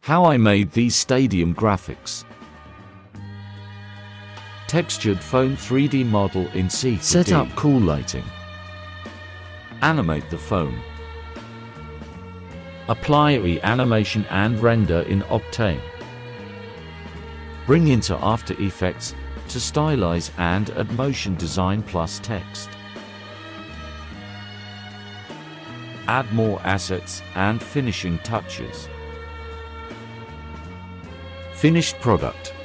How I made these stadium graphics. Textured foam 3D model in C4D. Set up cool lighting. Animate the foam. Apply animation and render in Octane. Bring into After Effects to stylize and add motion design plus text. Add more assets and finishing touches. Finished product.